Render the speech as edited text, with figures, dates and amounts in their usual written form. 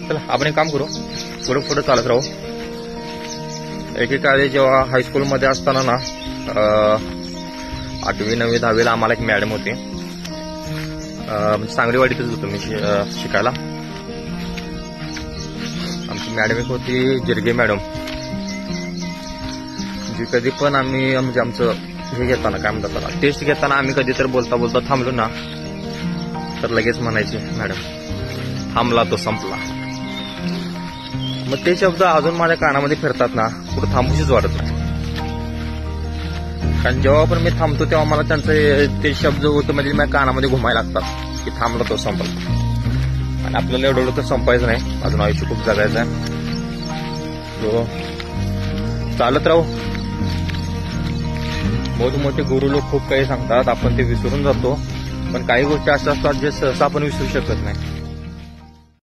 चला आपण एक काम करू, पुढे पुढे चालत राहू. एकेकाळी जेव्हा हायस्कूलमध्ये असताना ना 8वी 9वी 10वीला आम्हाला एक मॅडम होती. सांगरेवाडीतच होतो मी शिकायला. आमची मॅडम एक होती जिरगे मॅडम. जी कधी पण आम्ही म्हणजे आमचं हे घेताना काय म्हणतात त्याला टेस्ट घेताना आम्ही कधी तर बोलता बोलता थांबलो ना तर लगेच म्हणायचे मॅडम थांबला तो संपला. मग ते शब्द अजून माझ्या कानामध्ये फिरतात ना, कुठं थांबूशीच वाटत नाही. कारण जेव्हा पण मी थांबतो तेव्हा मला त्यांचं ते शब्द होतं म्हणजे माझ्या कानामध्ये घुमायला लागतात की थांबला तो संपला. आणि आपल्याला एवढं तर संपायचं नाही, अजून आयुष्य खूप जगायचं आहे. चालत राहू. मोठे गुरु लोक खूप काही सांगतात, आपण ते विसरून जातो. पण काही गोष्टी अशा असतात जे सहसा आपण विसरू शकत नाही.